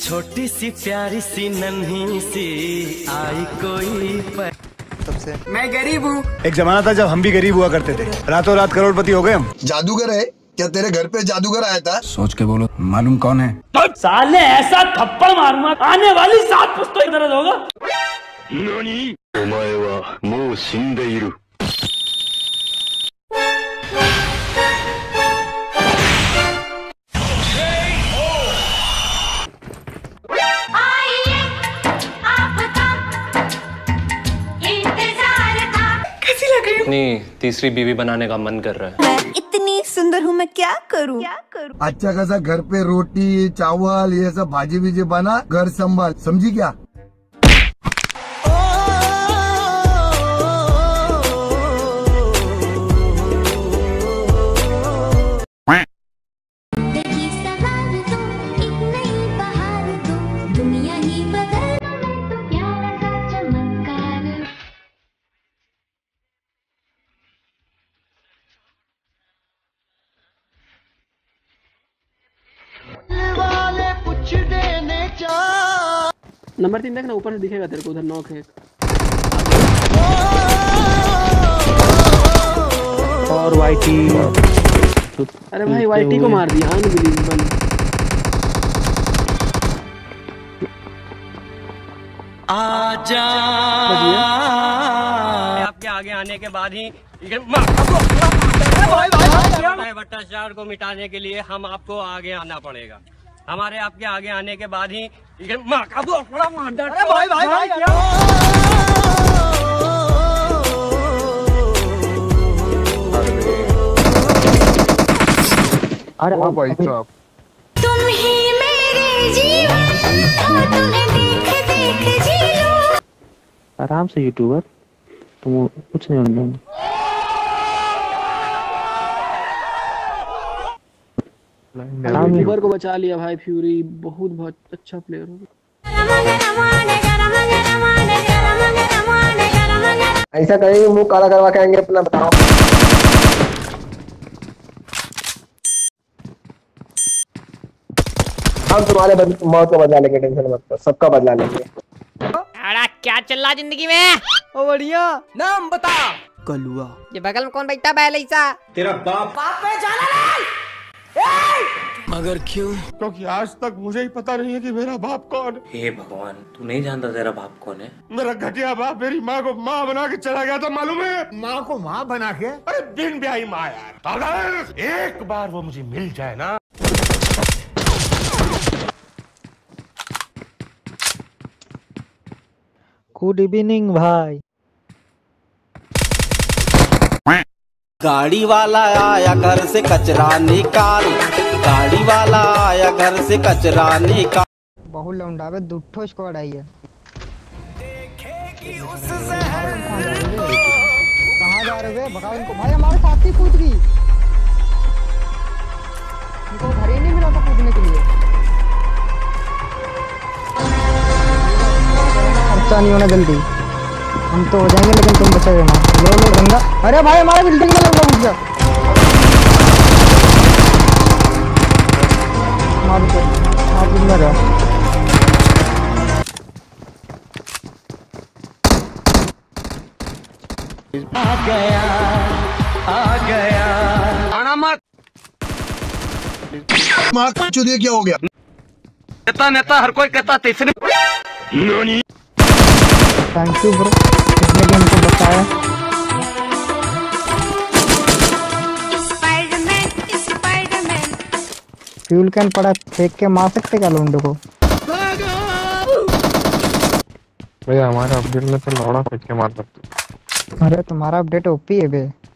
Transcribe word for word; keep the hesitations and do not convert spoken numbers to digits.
छोटी सी प्यारी सी नन्ही सी आई कोई पर सबसे मैं गरीब हूँ। एक जमाना था जब हम भी गरीब हुआ करते थे, रातों रात करोड़पति हो गए हम। जादूगर है क्या? तेरे घर पे जादूगर आया था? सोच के बोलो, मालूम कौन है? साले ऐसा थप्पड़ मारूंगा आने वाली सात पुश्तों दर्द होगा। नानी? ओमाए वा मो शिंदेइरु। अपनी तीसरी बीवी बनाने का मन कर रहा है। मैं इतनी सुंदर हूँ, मैं क्या करूँ? क्या करूँ? अच्छा खासा घर पे रोटी चावल ये सब भाजी भीजी बना, घर संभाल, समझी क्या? नंबर तीन देख ना, ऊपर से दिखेगा तेरे को, उधर नॉक है और वाईटी। अरे भाई वाईटी को मार दिया, अनबिलीवेबल। आजा आपके आगे आने के बाद ही भ्रष्टाचार को मिटाने के लिए हम आपको आगे आना पड़ेगा। हमारे आपके आगे आने के बाद ही अरे भाई भाई भाई अरे ओ भाई साहब, तुम ही मेरे जीवन हो, तुम्हें देख देख जी लो। आराम से यूट्यूबर, तुम कुछ नहीं होने। यूट्यूबर को बचा लिया भाई, फ्यूरी बहुत बहुत अच्छा प्लेयर हो। ऐसा करेंगे मुंह काला करवा के आएंगे अपना, बताओ। हम तुम्हारे मौत का बदला लेंगे, टेंशन मत करो, सबका बदला लेंगे। अरे क्या चल रहा जिंदगी में? ओ बढ़िया। नाम बता। कलुआ। ये बगल में कौन बैठा है लईसा? तेरा बाप। बाप पे जाना नहीं। मगर क्यों? क्योंकि आज तक मुझे ही पता नहीं है कि मेरा बाप कौन है। हे भगवान, तू नहीं जानता तेरा बाप कौन है? मेरा घटिया बाप मेरी माँ को माँ बना के चला गया था, मालूम है? माँ को माँ बना के? अरे बिन ब्याही माँ यार। अगर एक बार वो मुझे मिल जाए ना। गुड इवनिंग भाई। गाड़ी वाला आया घर से कचरा निकाल, गाड़ी वाला आया घर से कचरा निकाल। बहुत लौंडावे दुठो स्क्वाड आई है। कहाँ जा रहे हो? भगाओ इनको भाई, हमारे साथ ही कूद गई। इनको घर ही नहीं मिला था कूदने के लिए। खर्चा नहीं होना जल्दी, हम तो हो जाएंगे लेकिन तुम बचे रहना। लो लो गंगा। अरे भाई हमारे बिल्डिंग में लगा घुस गया। मार दो, मार दो लगा। आ गया आ गया। आना मत। माँ चुदिए क्या हो गया? नेता नेता हर कोई कहता तीसरी। नानी? थैंक यू ब्रो, इसने भी हमको बताया। Spiderman Spiderman. फ्यूल कैन पड़ा, फेंक के मार सकते क्या लोंडो को? भैया हमारे अपडेट में तो लौड़ा फेंक के मार सकते। अरे तुम्हारा अपडेट ओपी है बे।